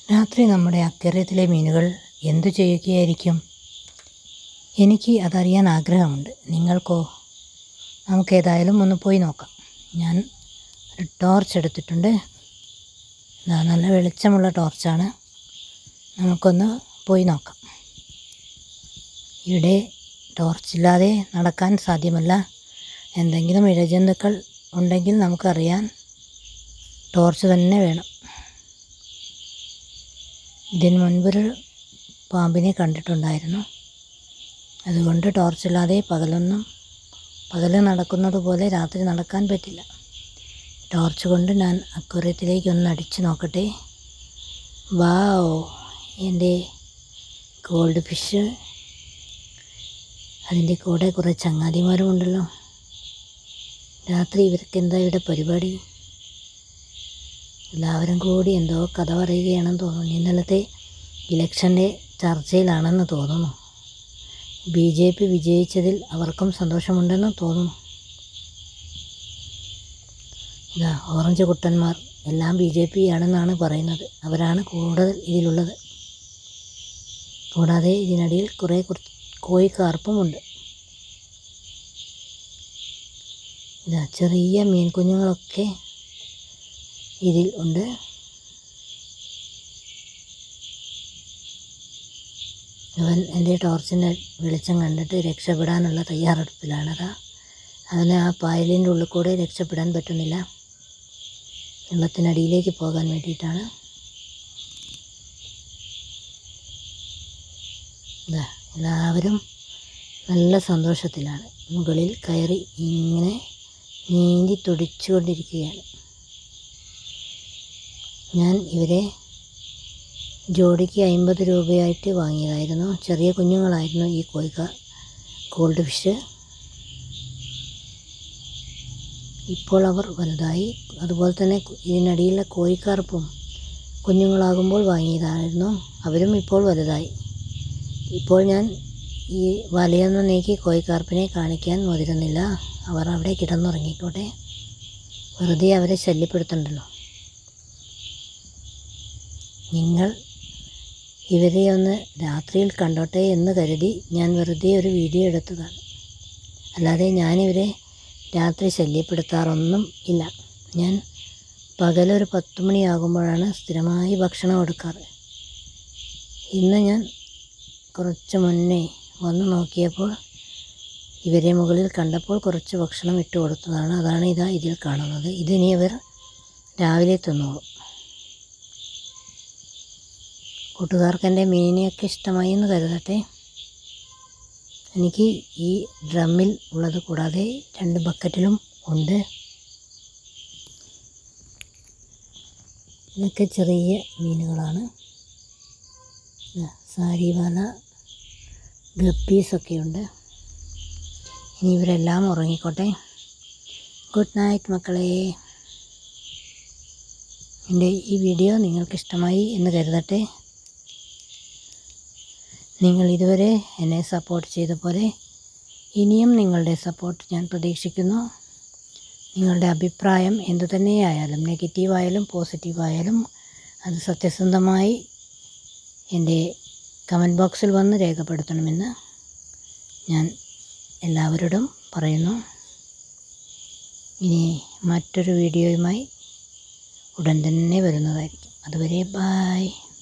രാത്രി നമ്മുടെ അക്വേറിയത്തിലെ മീനുകൾ എന്തു ചെയ്യുകയായിരിക്കും? എനിക്ക് അതറിയാൻ ആഗ്രഹമുണ്ട്. നിങ്ങൾക്കോ? നമുക്കേതായാലും ഒന്ന് പോയി നോക്കാം. ഞാൻ ഒരു ടോർച്ച് എടുത്തിട്ടുണ്ട്. നല്ല വെളിച്ചമുള്ള ടോർച്ചാണ്. നമുക്കൊന്ന് പോയി നോക്കാം. ഇവിടെ ടോർച്ചില്ലാതെ നടക്കാൻ സാധ്യമല്ല. എന്തെങ്കിലും ഇഴജന്തുക്കൾ ഉണ്ടെങ്കിൽ നമുക്കറിയാൻ ടോർച്ച് തന്നെ വേണം. ഇതിന് മുൻപൊരു പാമ്പിനെ കണ്ടിട്ടുണ്ടായിരുന്നു. അതുകൊണ്ട് ടോർച്ചില്ലാതെ പകൽ നടക്കുന്നത് പോലെ രാത്രി നടക്കാൻ പറ്റില്ല. ടോർച്ച് കൊണ്ട് ഞാൻ അക്വേറിയത്തിലേക്ക് ഒന്ന് അടിച്ചു നോക്കട്ടെ. വാവ്, എൻ്റെ ഗോൾഡ് ഫിഷ്. അതിൻ്റെ കൂടെ കുറേ ചങ്ങാതിമാരും ഉണ്ടല്ലോ. രാത്രി ഇവർക്ക് എന്താ ഇവിടെ പരിപാടി? എല്ലാവരും കൂടി എന്തോ കഥ പറയുകയാണെന്ന് തോന്നുന്നു. ഇന്നലത്തെ ഇലക്ഷൻ്റെ ചർച്ചയിലാണെന്ന് തോന്നുന്നു. BJP വിജയിച്ചതിൽ അവർക്കും സന്തോഷമുണ്ടെന്ന് തോന്നുന്നു. ഇതാ ഓറഞ്ച് കുട്ടന്മാർ എല്ലാം BJP ആണെന്നാണ് പറയുന്നത്. അവരാണ് കൂടുതൽ ഇതിലുള്ളത്. കൂടാതെ ഇതിനിടയിൽ കുറേ കോഴിക്കാർപ്പുമുണ്ട്. ഇതാ ചെറിയ മീൻ കുഞ്ഞുങ്ങളൊക്കെ ഇതിൽ ഉണ്ട്. അവൻ എൻ്റെ ടോർച്ചിൻ്റെ വെളിച്ചം കണ്ടിട്ട് രക്ഷപ്പെടാനുള്ള തയ്യാറെടുപ്പിലാണതാ. അവന് ആ പായലിൻ്റെ ഉള്ളിൽ കൂടെ രക്ഷപ്പെടാൻ പറ്റുന്നില്ല. വെള്ളത്തിനടിയിലേക്ക് പോകാൻ വേണ്ടിയിട്ടാണ്. എല്ലാവരും നല്ല സന്തോഷത്തിലാണ്. മുകളിൽ കയറി ഇങ്ങനെ നീന്തി തുടിച്ചുകൊണ്ടിരിക്കുകയാണ്. ഞാൻ ഇവരെ ജോഡിക്ക് 50 രൂപയായിട്ട് വാങ്ങിയതായിരുന്നു. ചെറിയ കുഞ്ഞുങ്ങളായിരുന്നു ഈ ഗോൾഡ് ഫിഷ്. ഇപ്പോൾ അവർ വലുതായി. അതുപോലെ തന്നെ ഇതിനടിയിലുള്ള കോഴിക്കാർപ്പും കുഞ്ഞുങ്ങളാകുമ്പോൾ വാങ്ങിയതായിരുന്നു. അവരും ഇപ്പോൾ വലുതായി. ഇപ്പോൾ ഞാൻ ഈ വലയൊന്നും നീക്കി കോഴിക്കാർപ്പിനെ കാണിക്കാൻ മുതിരുന്നില്ല. അവർ അവിടെ കിടന്നുറങ്ങിക്കോട്ടെ. വെറുതെ അവരെ ശല്യപ്പെടുത്തണ്ടല്ലോ. നിങ്ങൾ ഇവരെ ഒന്ന് രാത്രിയിൽ കണ്ടോട്ടെ എന്ന് കരുതി ഞാൻ വെറുതെ ഒരു വീഡിയോ എടുത്തതാണ്. അല്ലാതെ ഞാനിവരെ രാത്രി ശല്യപ്പെടുത്താറൊന്നും ഇല്ല. ഞാൻ പകലൊരു 10 മണിയാകുമ്പോഴാണ് സ്ഥിരമായി ഭക്ഷണം എടുക്കാറ്. ഇന്ന് ഞാൻ കുറച്ച് മുന്നേ വന്ന് നോക്കിയപ്പോൾ ഇവരെ മുകളിൽ കണ്ടപ്പോൾ കുറച്ച് ഭക്ഷണം ഇട്ട് കൊടുത്തതാണ്. അതാണ് ഇതിൽ കാണുന്നത്. ഇതിനി ഇവർ രാവിലെ തിന്നോളും. കൂട്ടുകാർക്ക് എൻ്റെ മീനിനെയൊക്കെ ഇഷ്ടമായി എന്ന് കരുതട്ടെ. എനിക്ക് ഈ ഡ്രമ്മിൽ ഉള്ളത് കൂടാതെ 2 ബക്കറ്റിലും ഉണ്ട്. ഇതൊക്കെ ചെറിയ മീനുകളാണ്. സാരിവാല, ഗപ്പീസൊക്കെ ഉണ്ട്. ഇനി ഇവരെല്ലാം ഉറങ്ങിക്കോട്ടെ. ഗുഡ് നൈറ്റ് മക്കളെ. എൻ്റെ ഈ വീഡിയോ നിങ്ങൾക്കിഷ്ടമായി എന്ന് കരുതട്ടെ. നിങ്ങൾ ഇതുവരെ എന്നെ സപ്പോർട്ട് ചെയ്ത പോലെ ഇനിയും നിങ്ങളുടെ സപ്പോർട്ട് ഞാൻ പ്രതീക്ഷിക്കുന്നു. നിങ്ങളുടെ അഭിപ്രായം എന്തുതന്നെയായാലും, നെഗറ്റീവായാലും പോസിറ്റീവായാലും, അത് സത്യസന്ധമായി എൻ്റെ കമൻറ്റ് ബോക്സിൽ വന്ന് രേഖപ്പെടുത്തണമെന്ന് ഞാൻ എല്ലാവരോടും പറയുന്നു. ഇനി മറ്റൊരു വീഡിയോയുമായി ഉടൻ തന്നെ വരുന്നതായിരിക്കും. അതുവരെ ബായ്.